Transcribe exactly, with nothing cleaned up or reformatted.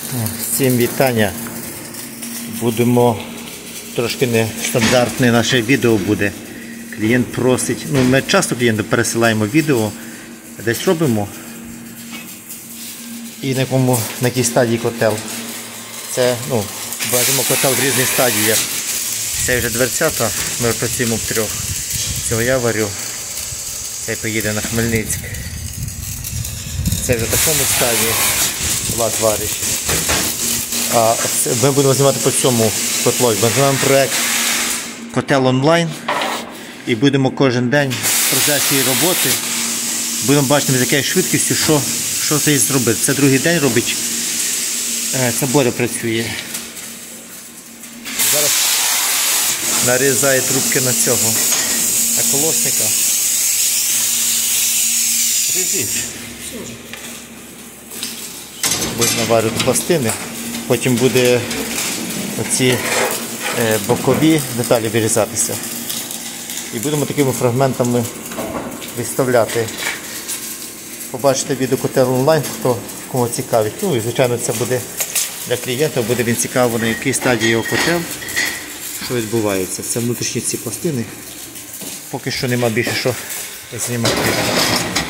Всім вітання. Будемо трошки нестандартне наше відео буде. Клієнт просить, ну ми часто клієнту пересилаємо відео, десь робимо і на якому, на якій стадії котел. Це, ну, бачимо котел в різних стадіях. Це вже дверцята, ми працюємо в трьох. Цього я варю, цей поїде на Хмельницьк. Це вже в такому стадії Влад варить. А ми будемо знімати по цьому котлу. Ми знімаємо проєкт Котел онлайн і будемо кожен день в процесі роботи будемо бачити, з якою швидкістю, що, що це зробити. Це другий день робить, це Боря працює. Зараз нарізає трубки на цього на колосника. Різіть. Будемо наварювати пластини. Потім буде оці е, бокові деталі вирізатися. І будемо такими фрагментами виставляти. Побачите відео Котел онлайн, хто кому цікавить. Ну і звичайно це буде для клієнта, буде він цікавий, на якій стадії його котел, що відбувається. Це внутрішні ці пластини. Поки що нема більше що знімати.